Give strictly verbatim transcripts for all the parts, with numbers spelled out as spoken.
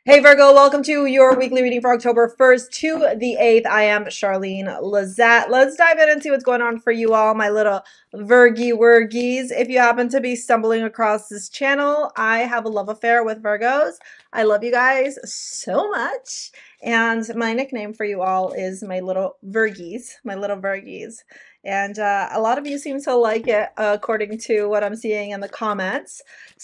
Hey Virgo, welcome to your weekly reading for October first to the eighth. I am Charlene Lizette. Let's dive in and see what's going on for you all, my little Virgie Wirgies. If you happen to be stumbling across this channel, I have a love affair with Virgos. I love you guys so much. And my nickname for you all is my little Virgies, my little Virgies. And uh, a lot of you seem to like it, uh, according to what I'm seeing in the comments.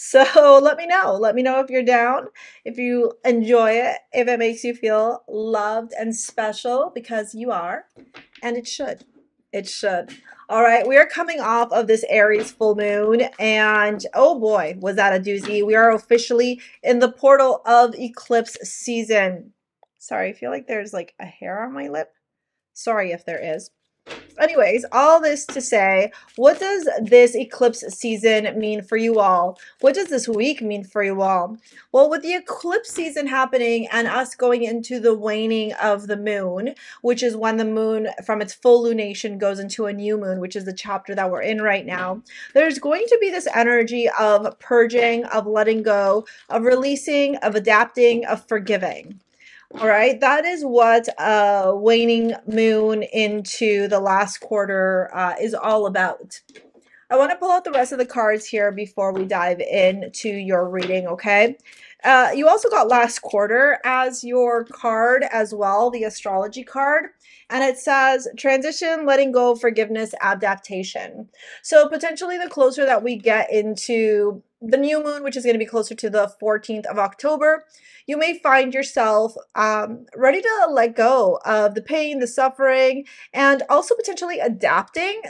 So let me know. Let me know if you're down, if you enjoy it, if it makes you feel loved and special, because you are, and it should. It should. All right, we are coming off of this Aries full moon, and oh boy, was that a doozy. We are officially in the portal of eclipse season. Sorry, I feel like there's like a hair on my lip. Sorry if there is. Anyways, all this to say, what does this eclipse season mean for you all? What does this week mean for you all? Well, with the eclipse season happening and us going into the waning of the moon, which is when the moon from its full lunation goes into a new moon, which is the chapter that we're in right now, there's going to be this energy of purging, of letting go, of releasing, of adapting, of forgiving. All right, that is what uh, waning moon into the last quarter uh, is all about. I want to pull out the rest of the cards here before we dive into your reading, okay? Uh, you also got last quarter as your card as well, the astrology card. And it says transition, letting go, forgiveness, adaptation. So potentially the closer that we get into the new moon, which is going to be closer to the fourteenth of October, you may find yourself um, ready to let go of the pain, the suffering, and also potentially adapting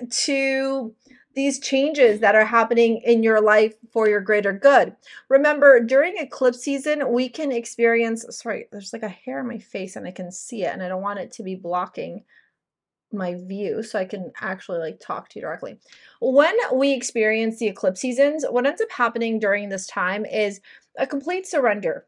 to these changes that are happening in your life for your greater good. Remember, during eclipse season, we can experience, sorry, there's like a hair in my face and I can see it and I don't want it to be blocking my view so I can actually like talk to you directly. When we experience the eclipse seasons, what ends up happening during this time is a complete surrender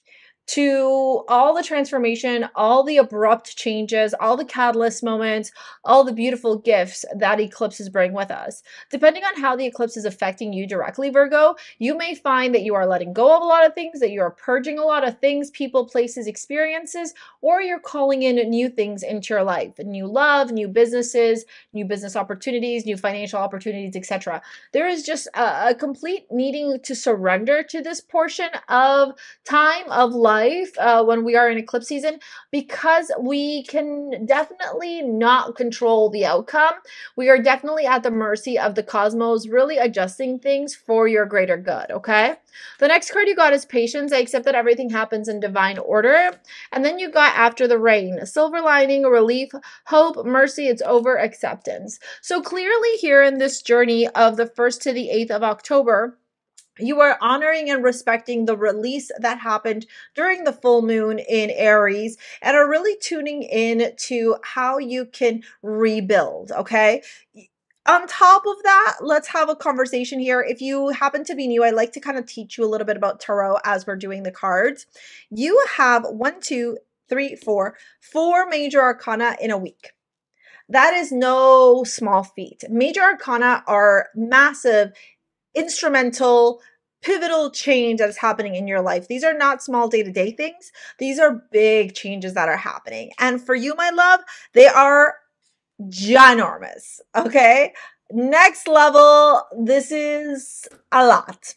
to all the transformation, all the abrupt changes, all the catalyst moments, all the beautiful gifts that eclipses bring with us. Depending on how the eclipse is affecting you directly, Virgo, you may find that you are letting go of a lot of things, that you are purging a lot of things, people, places, experiences, or you're calling in new things into your life, new love, new businesses, new business opportunities, new financial opportunities, et cetera. There is just a, a complete needing to surrender to this portion of time of life uh, when we are in eclipse season, because we can definitely not control the outcome. We are definitely at the mercy of the cosmos, really adjusting things for your greater good, okay? The next card you got is patience. I accept that everything happens in divine order. And then you got after the rain, silver lining, relief, hope, mercy, it's over, acceptance. So clearly here in this journey of the first to the eighth of October, you are honoring and respecting the release that happened during the full moon in Aries and are really tuning in to how you can rebuild, okay? On top of that, let's have a conversation here. If you happen to be new, I like to kind of teach you a little bit about tarot as we're doing the cards. You have one, two, three, four, four major arcana in a week. That is no small feat. Major arcana are massive, instrumental, pivotal change that is happening in your life. These are not small day-to-day things. These are big changes that are happening. And for you, my love, they are ginormous, okay? Next level, this is a lot.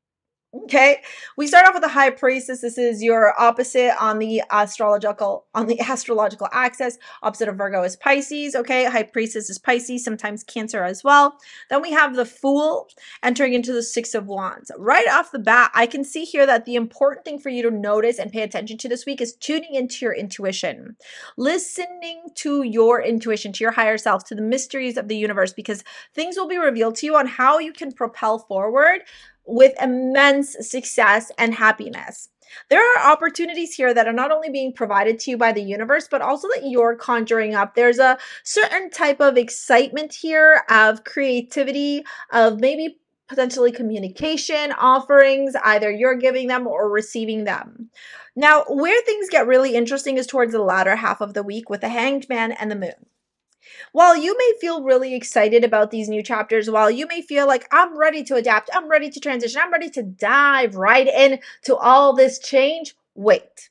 Okay, we start off with the High Priestess. This is your opposite on the astrological on the astrological axis. Opposite of Virgo is Pisces. Okay, High Priestess is Pisces, sometimes Cancer as well. Then we have the Fool entering into the Six of Wands. Right off the bat, I can see here that the important thing for you to notice and pay attention to this week is tuning into your intuition, listening to your intuition, to your higher self, to the mysteries of the universe, because things will be revealed to you on how you can propel forward with immense success and happiness. There are opportunities here that are not only being provided to you by the universe, but also that you're conjuring up. There's a certain type of excitement here, of creativity, of maybe potentially communication offerings, either you're giving them or receiving them. Now, where things get really interesting is towards the latter half of the week with the Hanged Man and the Moon. While you may feel really excited about these new chapters, while you may feel like I'm ready to adapt, I'm ready to transition, I'm ready to dive right in to all this change, wait.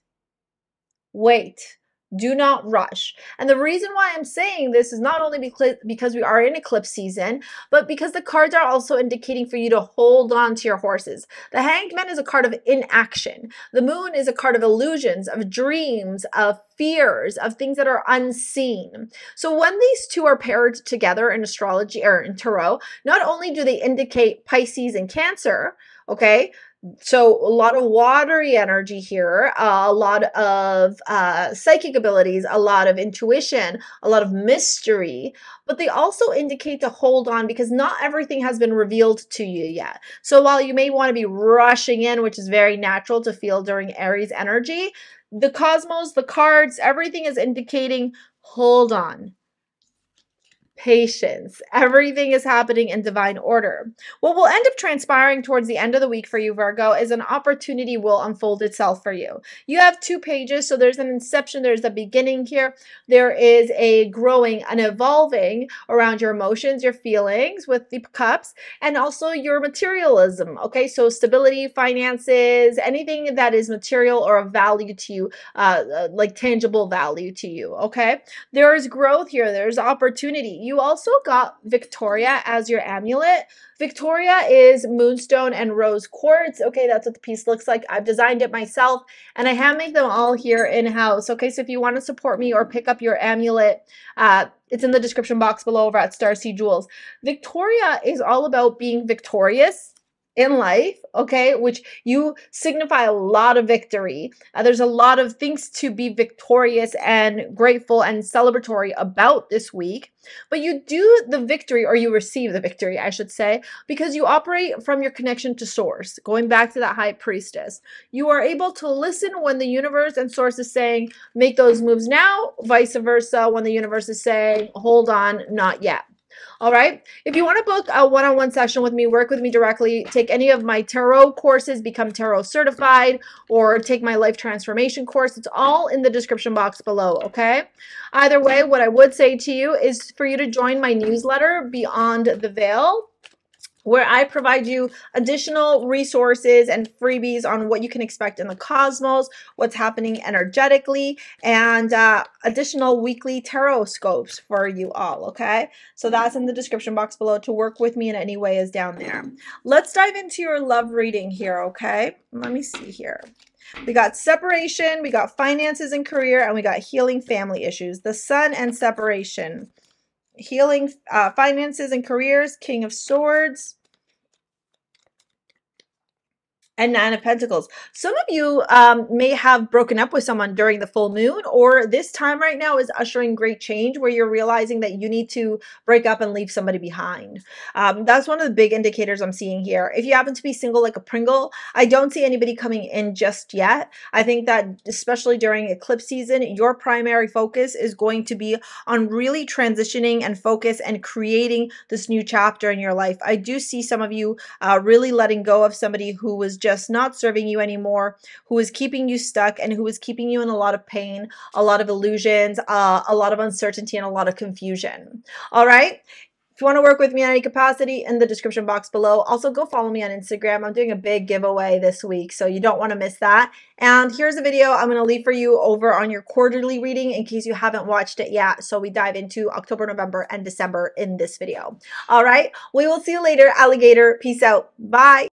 Wait. Do not rush. And the reason why I'm saying this is not only because we are in eclipse season, but because the cards are also indicating for you to hold on to your horses. The Hanged Man is a card of inaction. The Moon is a card of illusions, of dreams, of fears, of things that are unseen. So when these two are paired together in astrology or in tarot, not only do they indicate Pisces and Cancer, okay, so a lot of watery energy here, uh, a lot of uh, psychic abilities, a lot of intuition, a lot of mystery, but they also indicate to hold on because not everything has been revealed to you yet. So while you may want to be rushing in, which is very natural to feel during Aries energy, the cosmos, the cards, everything is indicating hold on. Patience. Everything is happening in divine order. What will end up transpiring towards the end of the week for you, Virgo, is an opportunity will unfold itself for you. You have two pages, so there's an inception, there's a beginning here. There is a growing, an evolving around your emotions, your feelings with the cups, and also your materialism, okay? So stability, finances, anything that is material or of value to you, uh, like tangible value to you, okay? There is growth here. There's opportunity. You also got Victoria as your amulet. Victoria is moonstone and rose quartz. Okay, that's what the piece looks like. I've designed it myself, and I hand make them all here in-house. Okay, so if you want to support me or pick up your amulet, uh, it's in the description box below over at Starseed Jewels. Victoria is all about being victorious in life, okay, which you signify a lot of victory. Uh, there's a lot of things to be victorious and grateful and celebratory about this week, but you do the victory, or you receive the victory, I should say, because you operate from your connection to source. Going back to that high priestess, you are able to listen when the universe and source is saying, make those moves now, vice versa, when the universe is saying, hold on, not yet. All right. If you want to book a one-on-one session with me, work with me directly, take any of my tarot courses, become tarot certified, or take my life transformation course, it's all in the description box below. Okay. Either way, what I would say to you is for you to join my newsletter, Beyond the Veil, where I provide you additional resources and freebies on what you can expect in the cosmos, what's happening energetically, and uh, additional weekly tarot scopes for you all, okay? So that's in the description box below. To work with me in any way is down there. Let's dive into your love reading here, okay? Let me see here. We got separation, we got finances and career, and we got healing family issues. The Sun and separation. Healing uh, finances and careers, King of Swords, and Nine of Pentacles. Some of you um, may have broken up with someone during the full moon, or this time right now is ushering great change where you're realizing that you need to break up and leave somebody behind. Um, that's one of the big indicators I'm seeing here. If you happen to be single like a Pringle, I don't see anybody coming in just yet. I think that especially during eclipse season, your primary focus is going to be on really transitioning and focus and creating this new chapter in your life. I do see some of you uh, really letting go of somebody who was just not serving you anymore, who is keeping you stuck and who is keeping you in a lot of pain, a lot of illusions, uh, a lot of uncertainty, and a lot of confusion. All right. If you want to work with me in any capacity, in the description box below. Also, go follow me on Instagram. I'm doing a big giveaway this week, so you don't want to miss that. And here's a video I'm going to leave for you over on your quarterly reading in case you haven't watched it yet. So we dive into October, November, and December in this video. All right. We will see you later, alligator. Peace out. Bye.